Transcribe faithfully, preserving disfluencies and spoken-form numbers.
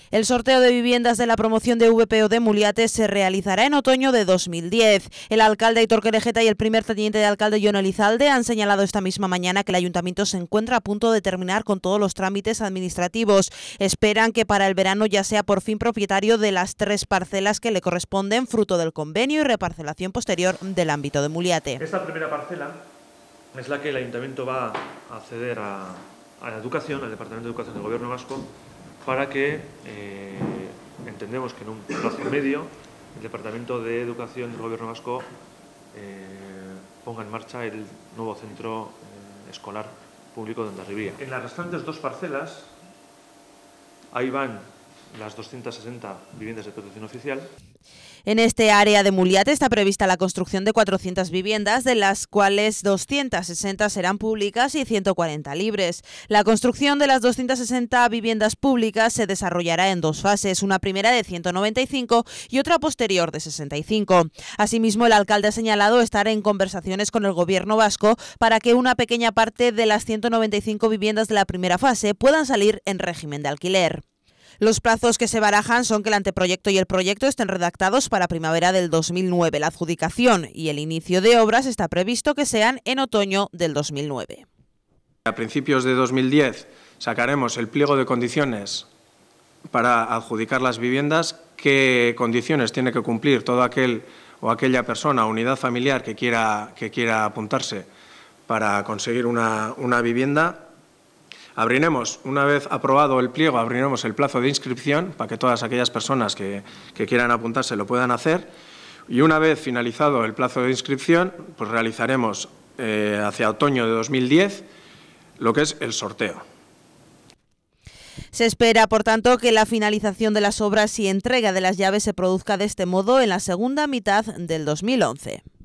El sorteo de viviendas de la promoción de V P O de Muliate se realizará en otoño de dos mil diez. El alcalde Aitor Querejeta y el primer teniente de alcalde Jon Elizalde han señalado esta misma mañana que el ayuntamiento se encuentra a punto de terminar con todos los trámites administrativos. Esperan que para el verano ya sea por fin propietario de las tres parcelas que le corresponden, fruto del convenio y reparcelación posterior del ámbito de Muliate. Esta primera parcela es la que el ayuntamiento va a ceder a, a la educación, al Departamento de Educación del Gobierno Vasco, para que, eh, entendemos que en un plazo medio, el Departamento de Educación del Gobierno Vasco eh, ponga en marcha el nuevo centro eh, escolar público de Hondarribia. En las restantes dos parcelas, ahí van las doscientas sesenta viviendas de protección oficial. En este área de Muliate está prevista la construcción de cuatrocientas viviendas, de las cuales doscientas sesenta serán públicas y ciento cuarenta libres. La construcción de las doscientas sesenta viviendas públicas se desarrollará en dos fases, una primera de ciento noventa y cinco y otra posterior de sesenta y cinco. Asimismo, el alcalde ha señalado estar en conversaciones con el Gobierno vasco para que una pequeña parte de las ciento noventa y cinco viviendas de la primera fase puedan salir en régimen de alquiler. Los plazos que se barajan son que el anteproyecto y el proyecto estén redactados para primavera del dos mil nueve. La adjudicación y el inicio de obras está previsto que sean en otoño del dos mil nueve. A principios de dos mil diez sacaremos el pliego de condiciones para adjudicar las viviendas, qué condiciones tiene que cumplir todo aquel o aquella persona o unidad familiar que quiera, que quiera apuntarse para conseguir una, una vivienda. Abriremos, una vez aprobado el pliego, abriremos el plazo de inscripción para que todas aquellas personas que, que quieran apuntarse lo puedan hacer. Y una vez finalizado el plazo de inscripción, pues realizaremos eh, hacia otoño de dos mil diez lo que es el sorteo. Se espera, por tanto, que la finalización de las obras y entrega de las llaves se produzca de este modo en la segunda mitad del dos mil once.